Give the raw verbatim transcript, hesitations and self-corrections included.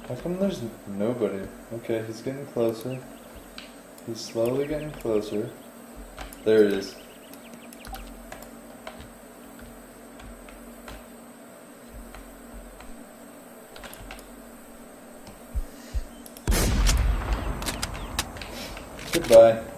How come there's nobody? Okay, he's getting closer. He's slowly getting closer. There it is. Goodbye.